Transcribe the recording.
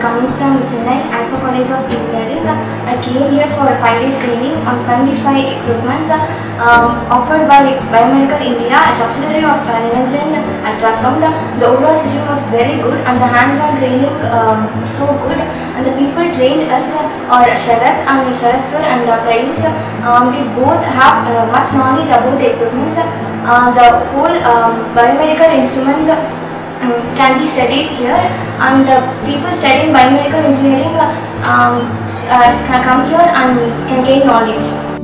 coming from Chennai, Alpha College of Engineering. I came here for a 5 days training on 25 equipments offered by Biomedical India, a subsidiary of Niranjan Ultrasound. The overall session was very good and the hands-on training so good. And the people trained us are Sharat and Sharat sir and Prayush. They both have much knowledge about the equipments. The whole biomedical instruments can be studied here, and the people studying biomedical engineering can come here and can gain knowledge.